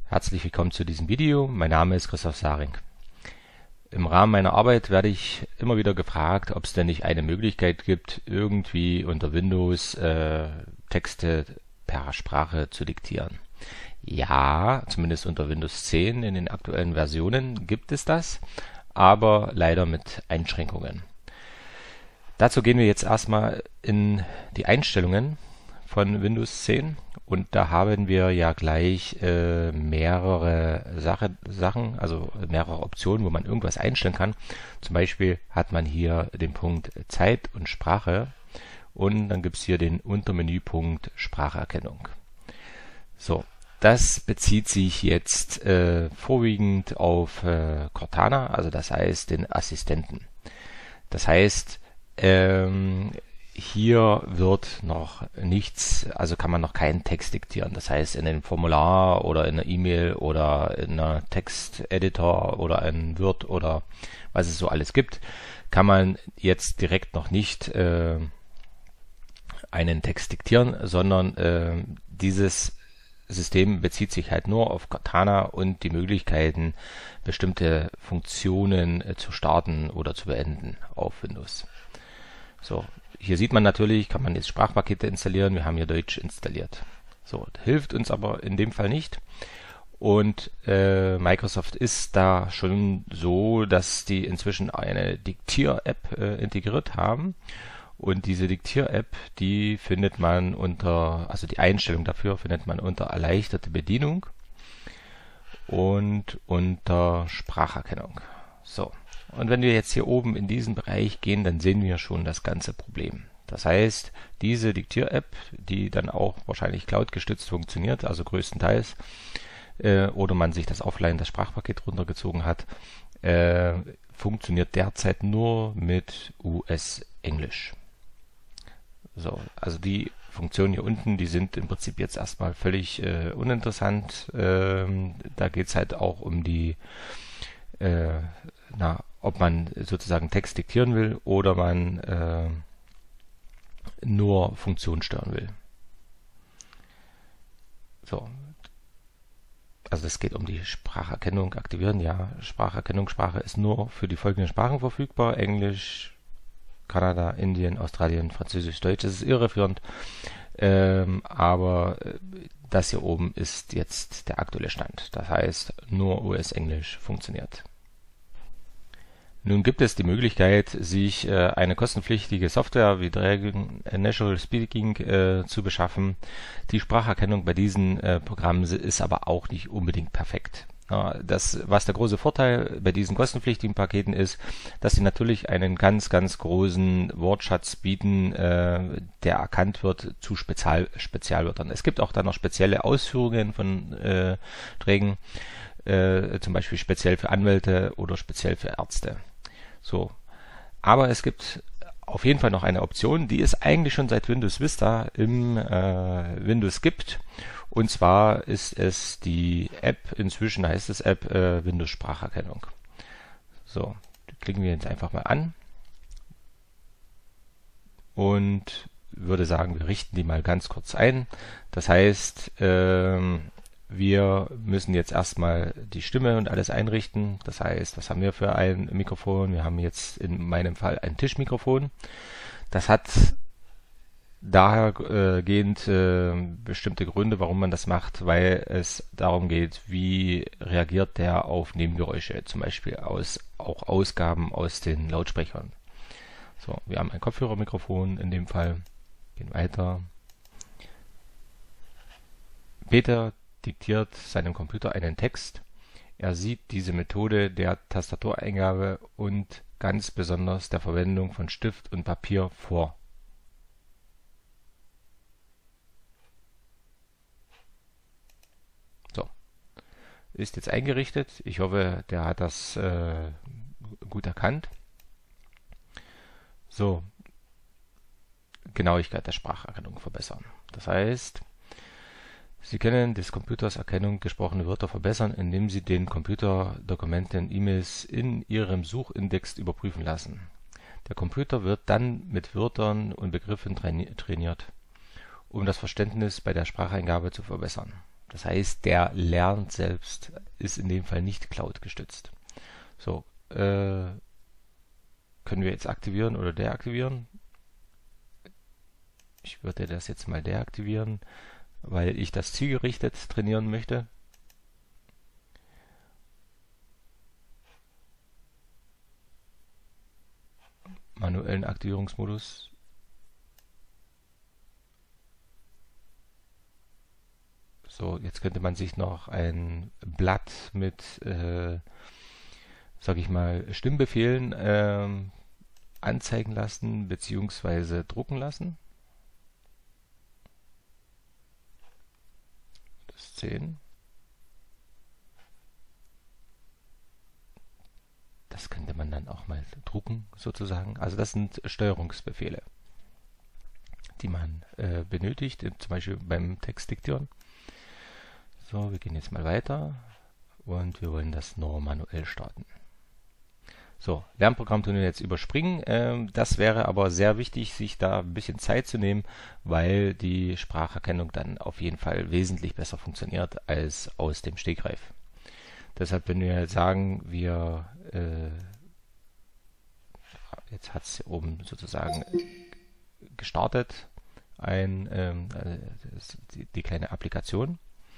Herzlich willkommen zu diesem Video. Mein Name ist Christoph Saring. Im Rahmen meiner Arbeit werde ich immer wieder gefragt, ob es denn nicht eine Möglichkeit gibt, irgendwie unter Windows Texte per Sprache zu diktieren. Ja, zumindest unter Windows 10 in den aktuellen Versionen gibt es das, aber leider mit Einschränkungen. Dazu gehen wir jetzt erstmal in die Einstellungen von Windows 10 und da haben wir ja gleich mehrere Sachen, also mehrere Optionen, wo man irgendwas einstellen kann. Zum Beispiel hat man hier den Punkt Zeit und Sprache und dann gibt es hier den Untermenüpunkt Spracherkennung. So, das bezieht sich jetzt vorwiegend auf Cortana, also das heißt den Assistenten. Das heißt, hier wird noch nichts, also kann man noch keinen Text diktieren. Das heißt, in einem Formular oder in einer E-Mail oder in einer Texteditor oder in Word oder was es so alles gibt, kann man jetzt direkt noch nicht einen Text diktieren, sondern dieses System bezieht sich halt nur auf Cortana und die Möglichkeiten, bestimmte Funktionen zu starten oder zu beenden auf Windows. So, hier sieht man natürlich, kann man jetzt Sprachpakete installieren. Wir haben hier Deutsch installiert. So, hilft uns aber in dem Fall nicht. Und Microsoft ist da schon so, dass die inzwischen eine Diktier-App integriert haben. Und diese Diktier-App, die findet man also die Einstellung dafür findet man unter erleichterte Bedienung und unter Spracherkennung. So. Und wenn wir jetzt hier oben in diesen Bereich gehen, dann sehen wir schon das ganze Problem. Das heißt, diese Diktier-App, die dann auch wahrscheinlich Cloud-gestützt funktioniert, also größtenteils, oder man sich das offline, das Sprachpaket runtergezogen hat, funktioniert derzeit nur mit US-Englisch. So, also die Funktionen hier unten, die sind im Prinzip jetzt erstmal völlig uninteressant. Da geht es halt auch um die ob man sozusagen Text diktieren will oder man nur Funktionen stören will. So. Also es geht um die Spracherkennung aktivieren. Ja, Sprache ist nur für die folgenden Sprachen verfügbar. Englisch, Kanada, Indien, Australien, Französisch, Deutsch. Das ist irreführend. Aber das hier oben ist jetzt der aktuelle Stand. Das heißt, nur US-Englisch funktioniert. Nun gibt es die Möglichkeit, sich eine kostenpflichtige Software wie Dragon Natural Speaking zu beschaffen. Die Spracherkennung bei diesen Programmen ist aber auch nicht unbedingt perfekt. Ja, was der große Vorteil bei diesen kostenpflichtigen Paketen ist, dass sie natürlich einen ganz, ganz großen Wortschatz bieten, der erkannt wird zu Spezialwörtern. Es gibt auch dann noch spezielle Ausführungen von Dragon, zum Beispiel speziell für Anwälte oder speziell für Ärzte. So, aber es gibt auf jeden Fall noch eine Option, die es eigentlich schon seit Windows Vista im Windows gibt. Und zwar ist es die App, inzwischen heißt es App Windows Spracherkennung. So, die klicken wir jetzt einfach mal an und würde sagen, wir richten die mal ganz kurz ein. Das heißt, wir müssen jetzt erstmal die Stimme und alles einrichten. Das heißt, was haben wir für ein Mikrofon? Wir haben jetzt in meinem Fall ein Tischmikrofon. Das hat dahergehend bestimmte Gründe, warum man das macht, weil es darum geht, wie reagiert der auf Nebengeräusche, zum Beispiel auch Ausgaben aus den Lautsprechern. So, wir haben ein Kopfhörermikrofon in dem Fall. Gehen weiter. Peter diktiert seinem Computer einen Text. Er sieht diese Methode der Tastatureingabe und ganz besonders der Verwendung von Stift und Papier vor. So, ist jetzt eingerichtet. Ich hoffe, der hat das gut erkannt. So, Genauigkeit der Spracherkennung verbessern. Das heißt, Sie können des Computers Erkennung gesprochene Wörter verbessern, indem Sie den Computer Dokumenten, E-Mails in Ihrem Suchindex überprüfen lassen. Der Computer wird dann mit Wörtern und Begriffen trainiert, um das Verständnis bei der Spracheingabe zu verbessern. Das heißt, der lernt selbst, ist in dem Fall nicht Cloud gestützt. So, können wir jetzt aktivieren oder deaktivieren? Ich würde das jetzt mal deaktivieren, weil ich das zielgerichtet trainieren möchte. Manuellen Aktivierungsmodus. So, jetzt könnte man sich noch ein Blatt mit, sag ich mal, Stimmbefehlen anzeigen lassen bzw. drucken lassen. Das 10. Das könnte man dann auch mal drucken, sozusagen. Also das sind Steuerungsbefehle, die man benötigt, zum Beispiel beim Textdiktieren. So, wir gehen jetzt mal weiter und wir wollen das nur manuell starten. So, Lernprogramm tun wir jetzt überspringen. Das wäre aber sehr wichtig, sich da ein bisschen Zeit zu nehmen, weil die Spracherkennung dann auf jeden Fall wesentlich besser funktioniert als aus dem Stegreif. Deshalb, wenn wir sagen, jetzt hat es oben sozusagen gestartet, die kleine Applikation.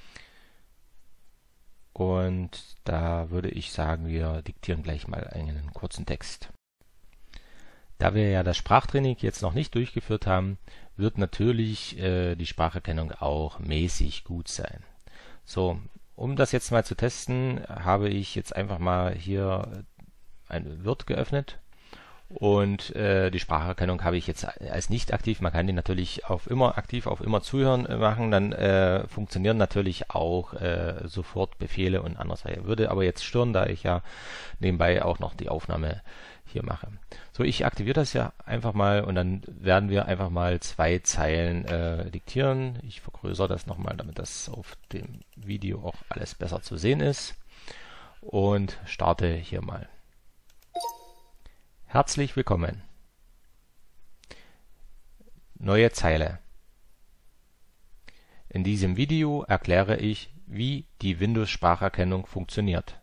Und da würde ich sagen, wir diktieren gleich mal einen kurzen Text. Da wir ja das Sprachtraining jetzt noch nicht durchgeführt haben, wird natürlich die Spracherkennung auch mäßig gut sein. So, um das jetzt mal zu testen, habe ich jetzt einfach mal hier ein Word geöffnet. Und die Spracherkennung habe ich jetzt als nicht aktiv. Man kann die natürlich auf immer aktiv, auf immer zuhören machen. Dann funktionieren natürlich auch sofort Befehle und anderes. Würde aber jetzt stören, da ich ja nebenbei auch noch die Aufnahme hier mache. So, ich aktiviere das ja einfach mal und dann werden wir einfach mal 2 Zeilen diktieren. Ich vergrößere das nochmal, damit das auf dem Video auch alles besser zu sehen ist. Und starte hier mal. Herzlich willkommen. Neue Zeile. In diesem Video erkläre ich, wie die Windows-Spracherkennung funktioniert.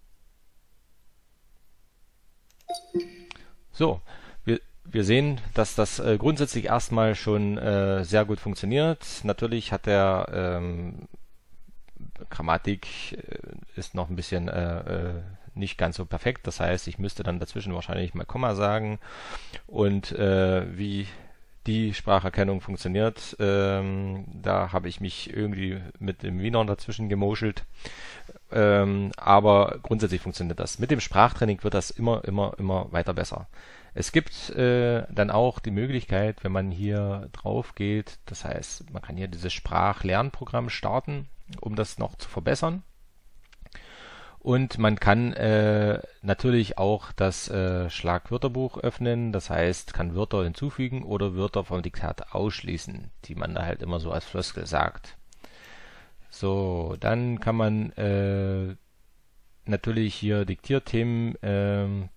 So, wir sehen, dass das grundsätzlich erstmal schon sehr gut funktioniert. Natürlich hat der Grammatik ist noch ein bisschen nicht ganz so perfekt. Das heißt, ich müsste dann dazwischen wahrscheinlich mal Komma sagen. Und wie die Spracherkennung funktioniert, da habe ich mich irgendwie mit dem Wiener dazwischen gemoschelt. Aber grundsätzlich funktioniert das. Mit dem Sprachtraining wird das immer weiter besser. Es gibt dann auch die Möglichkeit, wenn man hier drauf geht, das heißt, man kann hier dieses Sprachlernprogramm starten, um das noch zu verbessern. Und man kann natürlich auch das Schlagwörterbuch öffnen, das heißt, kann Wörter hinzufügen oder Wörter vom Diktat ausschließen, die man da halt immer so als Floskel sagt. So, dann kann man natürlich hier Diktierthemen,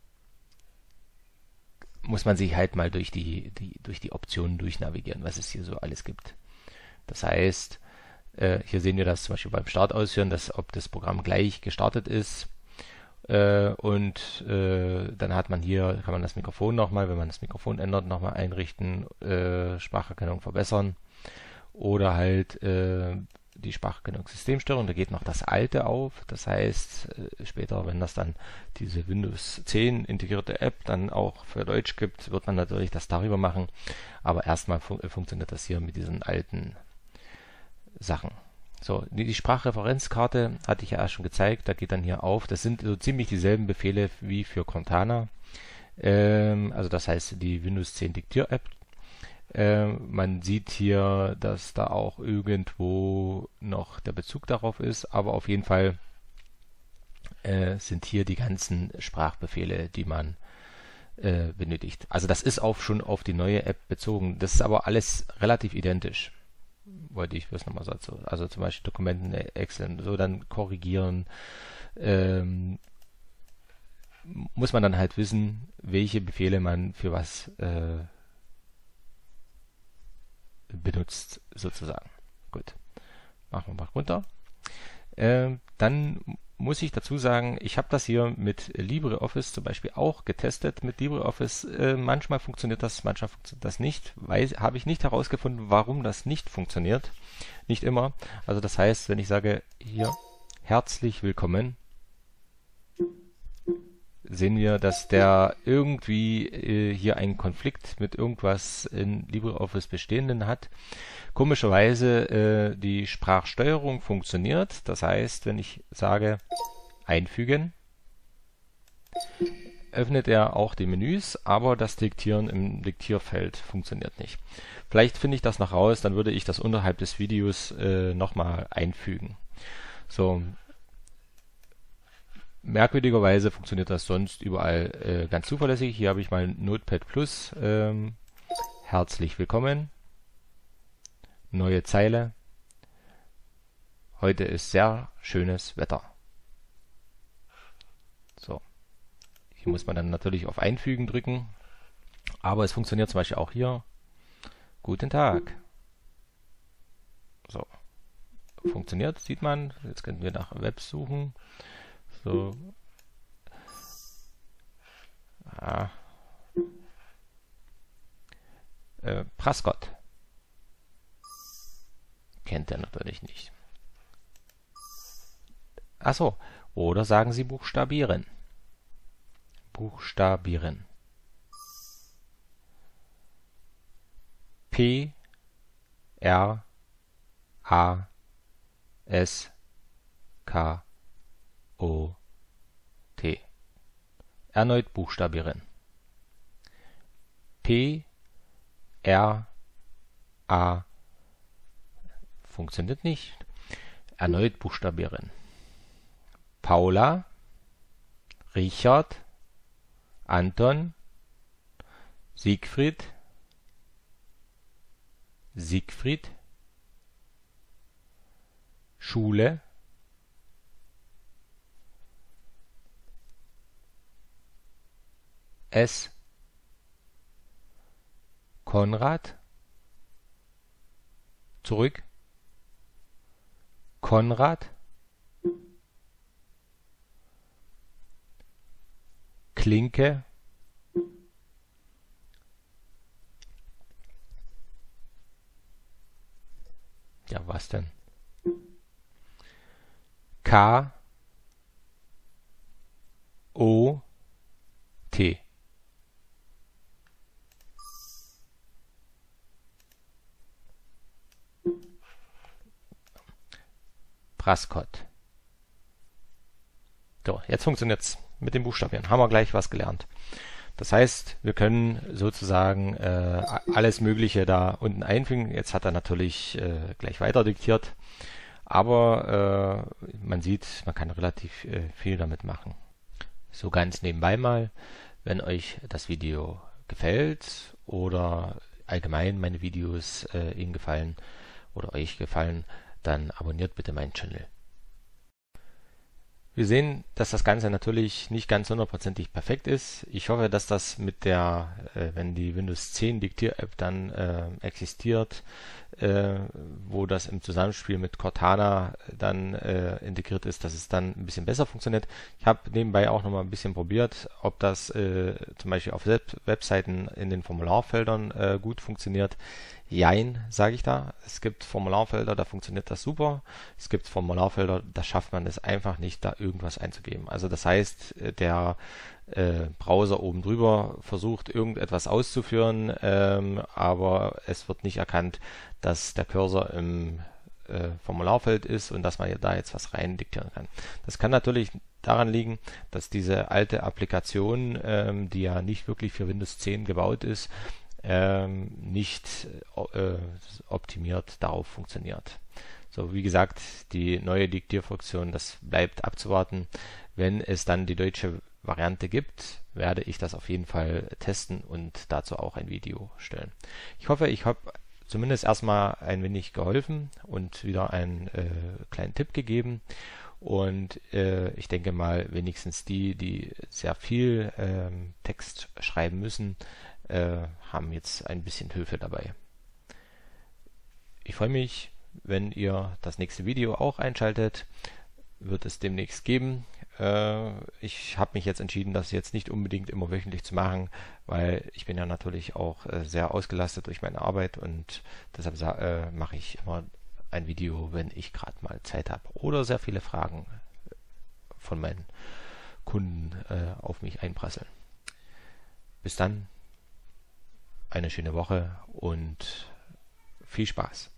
muss man sich halt mal durch die Optionen durchnavigieren, was es hier so alles gibt. Das heißt, hier sehen wir das zum Beispiel beim Start ausführen, ob das Programm gleich gestartet ist. Und dann hat man hier, kann man das Mikrofon nochmal, wenn man das Mikrofon ändert, nochmal einrichten, Spracherkennung verbessern. Oder halt die Spracherkennungssystemsteuerung, da geht noch das alte auf. Das heißt, später, wenn das dann diese Windows 10 integrierte App dann auch für Deutsch gibt, wird man natürlich das darüber machen. Aber erstmal funktioniert das hier mit diesen alten Sachen. So, die Sprachreferenzkarte hatte ich ja erst schon gezeigt, da geht dann hier auf. Das sind so ziemlich dieselben Befehle wie für Cortana. Also das heißt die Windows 10 Diktier-App. Man sieht hier, dass da auch irgendwo noch der Bezug darauf ist, aber auf jeden Fall sind hier die ganzen Sprachbefehle, die man benötigt. Also das ist auch schon auf die neue App bezogen. Das ist aber alles relativ identisch. Wollte ich bloß nochmal so. Also zum Beispiel Dokumenten, Excel, so dann korrigieren. Muss man dann halt wissen, welche Befehle man für was benutzt, sozusagen. Gut. Machen wir mal runter. Dann muss ich dazu sagen, ich habe das hier mit LibreOffice zum Beispiel auch getestet. Mit LibreOffice manchmal funktioniert das, manchmal funktioniert das nicht. Habe ich nicht herausgefunden, warum das nicht funktioniert. Nicht immer. Also das heißt, wenn ich sage hier herzlich willkommen, sehen wir, dass der irgendwie hier einen Konflikt mit irgendwas in LibreOffice Bestehenden hat. Komischerweise die Sprachsteuerung funktioniert. Das heißt, wenn ich sage einfügen, öffnet er auch die Menüs, aber das Diktieren im Diktierfeld funktioniert nicht. Vielleicht finde ich das noch raus, dann würde ich das unterhalb des Videos nochmal einfügen. So. Merkwürdigerweise funktioniert das sonst überall ganz zuverlässig. Hier habe ich mal Notepad+. Herzlich willkommen. Neue Zeile. Heute ist sehr schönes Wetter. So. Hier muss man dann natürlich auf Einfügen drücken. Aber es funktioniert zum Beispiel auch hier. Guten Tag. So. Funktioniert, sieht man. Jetzt könnten wir nach Web suchen. So. Prescott. Kennt er natürlich nicht. Achso. Oder sagen Sie buchstabieren. Buchstabieren. P R A S K O T. Erneut buchstabieren. P R A funktioniert nicht. Erneut buchstabieren. Paula, Richard, Anton, Siegfried, Siegfried, Schule, S, Konrad, zurück, Konrad, Klinke, ja, was denn? K, O, T. Prescott. So, jetzt funktioniert es mit den Buchstabieren. Haben wir gleich was gelernt. Das heißt, wir können sozusagen alles Mögliche da unten einfügen. Jetzt hat er natürlich gleich weiter diktiert. Aber man sieht, man kann relativ viel damit machen. So ganz nebenbei mal, wenn euch das Video gefällt oder allgemein meine Videos Ihnen gefallen oder euch gefallen, dann abonniert bitte meinen Channel. Wir sehen, dass das Ganze natürlich nicht ganz hundertprozentig perfekt ist. Ich hoffe, dass das mit der, wenn die Windows 10 Diktier-App dann existiert, wo das im Zusammenspiel mit Cortana dann integriert ist, dass es dann ein bisschen besser funktioniert. Ich habe nebenbei auch noch mal ein bisschen probiert, ob das zum Beispiel auf Webseiten in den Formularfeldern gut funktioniert. Jein, sage ich da. Es gibt Formularfelder, da funktioniert das super. Es gibt Formularfelder, da schafft man es einfach nicht, da irgendwas einzugeben. Also das heißt, der Browser oben drüber versucht, irgendetwas auszuführen, aber es wird nicht erkannt, dass der Cursor im Formularfeld ist und dass man da jetzt was rein diktieren kann. Das kann natürlich daran liegen, dass diese alte Applikation, die ja nicht wirklich für Windows 10 gebaut ist, nicht optimiert darauf funktioniert. So, wie gesagt, die neue Diktierfunktion, das bleibt abzuwarten. Wenn es dann die deutsche Variante gibt, werde ich das auf jeden Fall testen und dazu auch ein Video stellen. Ich hoffe, ich habe zumindest erstmal ein wenig geholfen und wieder einen kleinen Tipp gegeben. Und ich denke mal, wenigstens die sehr viel Text schreiben müssen, haben jetzt ein bisschen Hilfe dabei. Ich freue mich, wenn ihr das nächste Video auch einschaltet. wird es demnächst geben. Ich habe mich jetzt entschieden, das jetzt nicht unbedingt immer wöchentlich zu machen, weil ich bin ja natürlich auch sehr ausgelastet durch meine Arbeit und deshalb mache ich immer ein Video, wenn ich gerade mal Zeit habe oder sehr viele Fragen von meinen Kunden auf mich einprasseln. Bis dann, eine schöne Woche und viel Spaß.